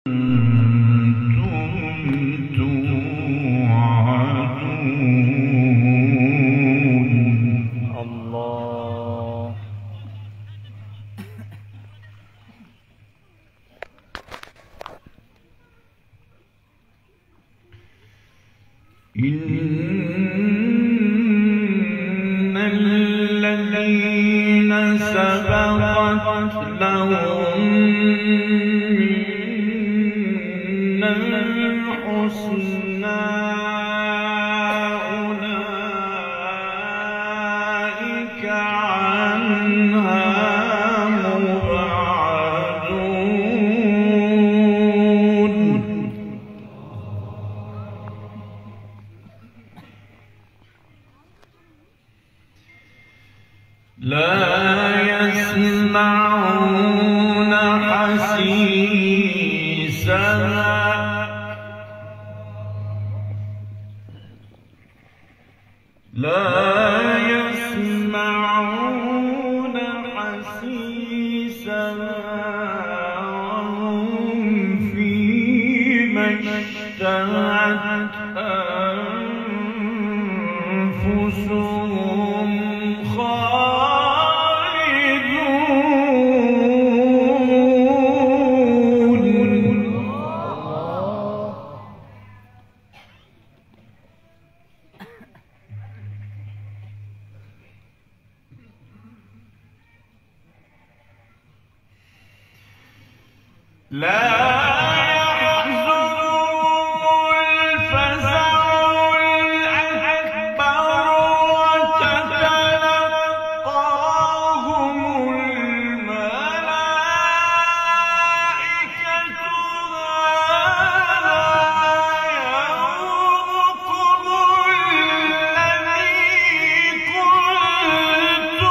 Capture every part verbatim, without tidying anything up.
إن الذين سبقت لهم منا الحسنى أولئك عنها لا يسمعون حسيسها لا يسمعون حسيسها وهم فيما اشتهت أنفسهم لا يحزنهم الفزع الأكبر وتتلقاهم الملائكة هذا يومكم الذي كنتم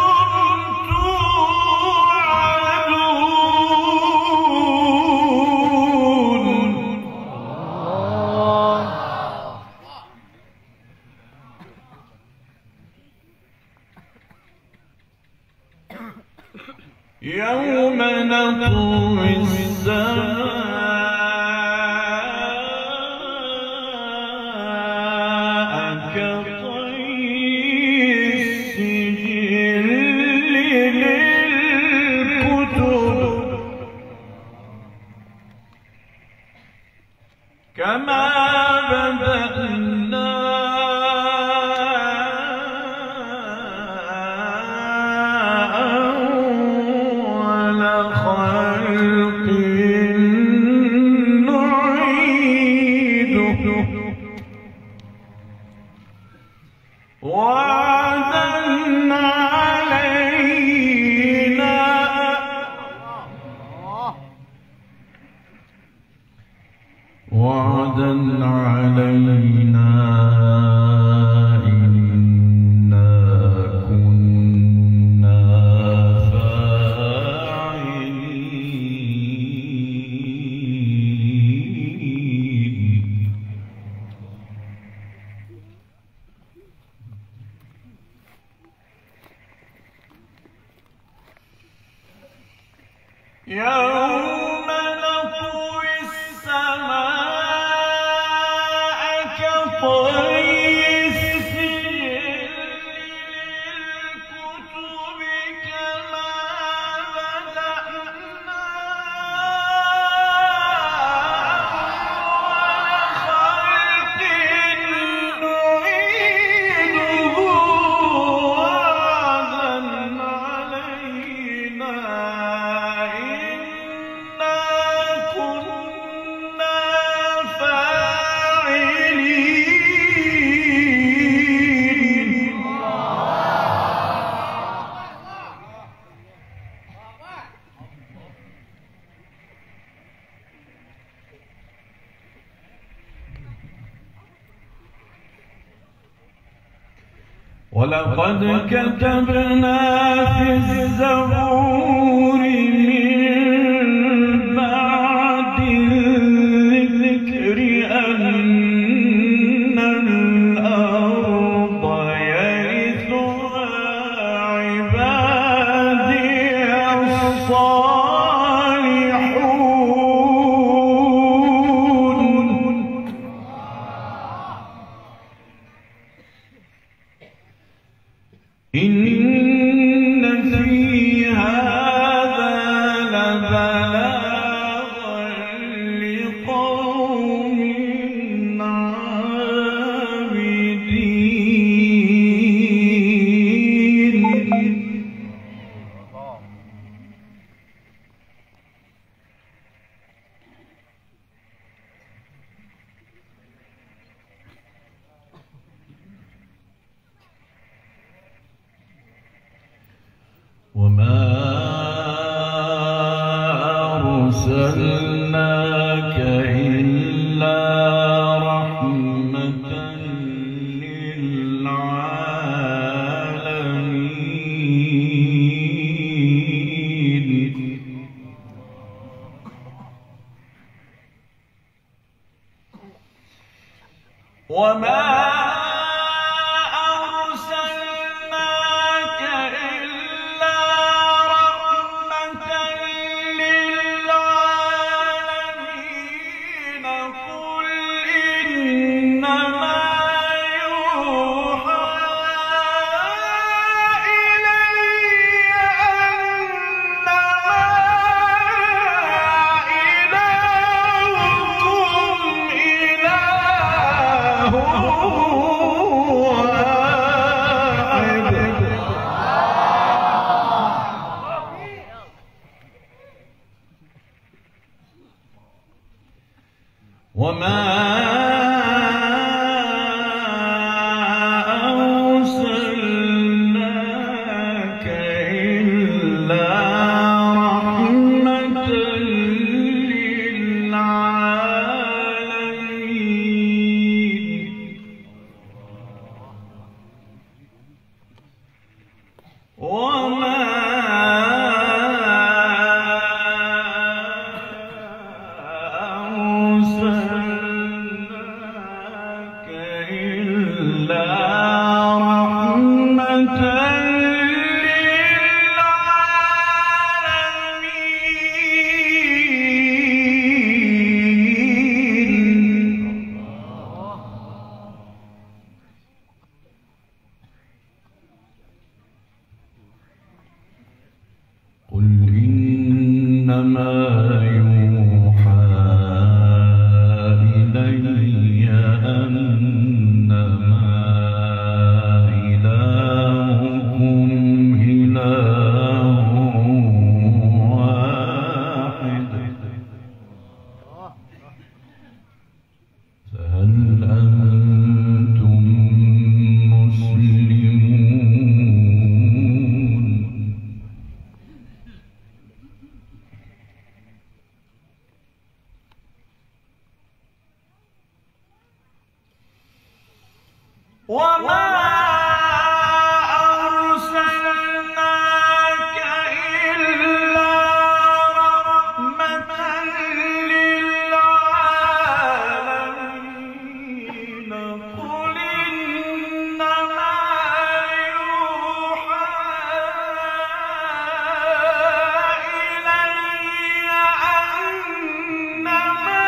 يوم نطوي السماء كطي السجل للكتب كما بدأنا وعدا علينا وعدا علينا إنا كنا فاعلين. يوم نطوي السماء كطي السجل للكتب كما بدأنا أول خلق نعيده وعدا علينا ولقد كتبنا في الزبور من بعد الذكر أن الأرض يرثها عبادي الصالحون. أرسلناك إلا رحمة للعالمين. وما أرسلناك إلا رحمة للعالمين. قل إنما يوحى إلي أنما إلهكم إله وما أرسلناك إلا رحمة للعالمين. وما قل إنما يوحى إلي أنما إلهكم إله واحد. فهل أنتم مسلمون؟ وما أرسلناك إلا رحمة للعالمين. قل إنما يوحى إلي أنما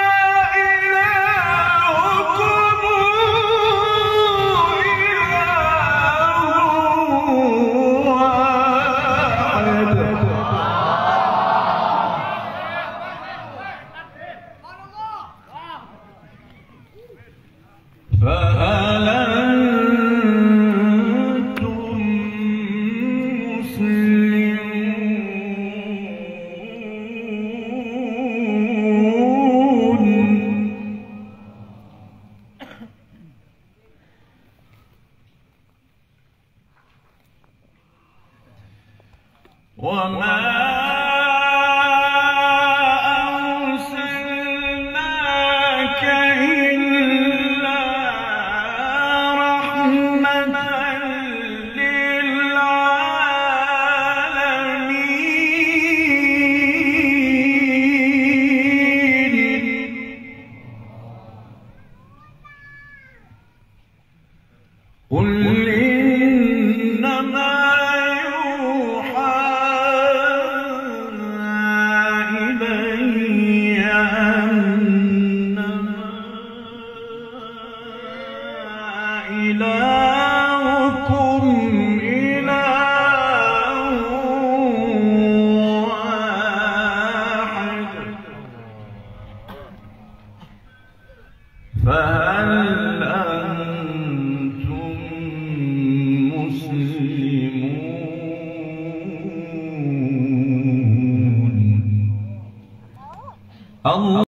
إلهكم فهل أنتم مسلمون؟ وما أرسلناك إلا رحمة للعالمين. قل إنما يوحى إلي أنما إلهكم إله واحد. فهل أنتم مسلمون؟ الله